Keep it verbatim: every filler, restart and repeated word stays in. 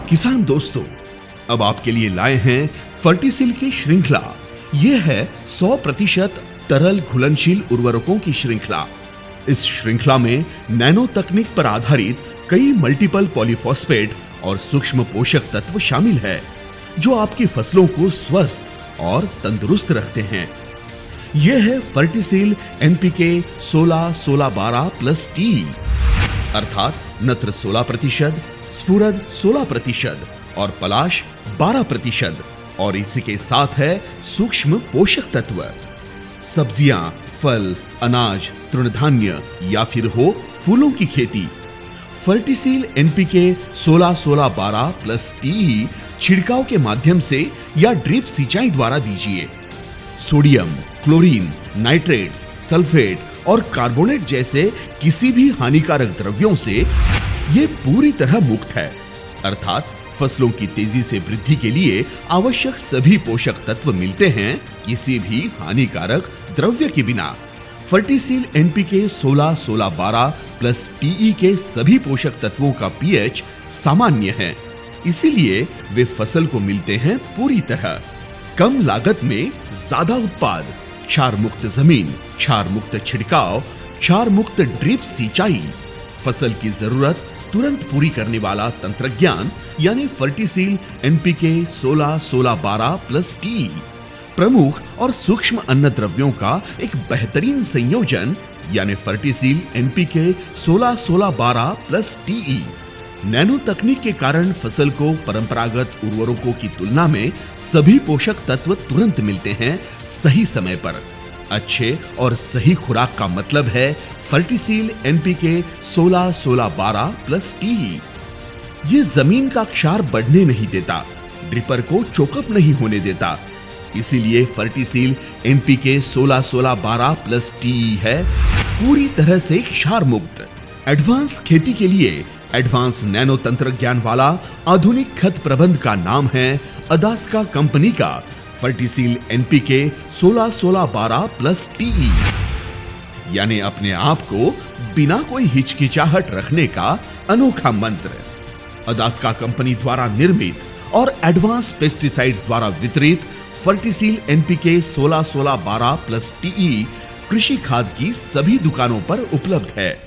किसान दोस्तों, अब आपके लिए लाए हैं फर्टिसिल की श्रृंखला। यह है सौ प्रतिशत तरल घुलनशील उर्वरकों की श्रृंखला। इस श्रृंखला में नैनो तकनीक पर आधारित कई मल्टीपल पॉलीफॉस्फेट और सूक्ष्म पोषक तत्व शामिल है, जो आपकी फसलों को स्वस्थ और तंदुरुस्त रखते हैं। यह है फर्टिसिल एनपीके सोलह सोलह बारह प्लस टी, अर्थात नत्र सोलह प्रतिशत, स्फुरद सोलह प्रतिशत और पलाश बारह प्रतिशत, और इसी के साथ है सूक्ष्म पोषक तत्व। सब्जियां, फल, अनाज, तृणधान्य या फिर हो फूलों की खेती, फर्टिसिल एनपीके सोलह सोलह बारह प्लस टी छिड़काव के माध्यम से या ड्रिप सिंचाई द्वारा दीजिए। सोडियम, क्लोरीन, नाइट्रेट्स, सल्फेट और कार्बोनेट जैसे किसी भी हानिकारक द्रव्यों से ये पूरी तरह मुक्त है, अर्थात फसलों की तेजी से वृद्धि के लिए आवश्यक सभी पोषक तत्व मिलते हैं किसी भी हानिकारक द्रव्य के बिना। फर्टिसिल एनपीके सोलह सोलह बारह प्लस टीई के सभी पोषक तत्वों का पीएच सामान्य है, इसीलिए वे फसल को मिलते हैं पूरी तरह। कम लागत में ज्यादा उत्पाद, क्षार मुक्त जमीन, क्षार मुक्त छिड़काव, क्षार मुक्त ड्रिप सिंचाई, फसल की जरूरत तुरंत पूरी करने वाला तंत्रज्ञान यानी फर्टिसिल एनपीके सोलह सोलह बारह प्लस टी, प्रमुख और सूक्ष्म अन्न द्रव्यों का एक बेहतरीन संयोजन यानी फर्टिसिल एनपीके सोलह सोलह बारह प्लस टी। नैनो तकनीक के कारण फसल को परंपरागत उर्वरकों की तुलना में सभी पोषक तत्व तुरंत मिलते हैं सही समय पर। अच्छे और सही खुराक का मतलब है फर्टिसिल एनपीके सोलह सोलह बारह प्लस टी। ये जमीन का क्षार बढ़ने नहीं देता, ड्रिपर को चोकअप नहीं होने देता, इसीलिए फर्टिसिल एनपीके सोलह सोलह बारह प्लस टी है पूरी तरह से क्षार मुक्त। एडवांस खेती के लिए एडवांस नैनो तंत्रज्ञान वाला आधुनिक खत प्रबंध का नाम है अदास्का कंपनी का फर्टिसिल एनपीके सोलह सोलह बारह प्लस टी, यानी अपने आप को बिना कोई हिचकिचाहट रखने का अनोखा मंत्र। अदास्का कंपनी द्वारा निर्मित और एडवांस पेस्टिसाइड्स द्वारा वितरित फर्टिसिल एनपीके सोलह सोलह बारह प्लस टी कृषि खाद की सभी दुकानों पर उपलब्ध है।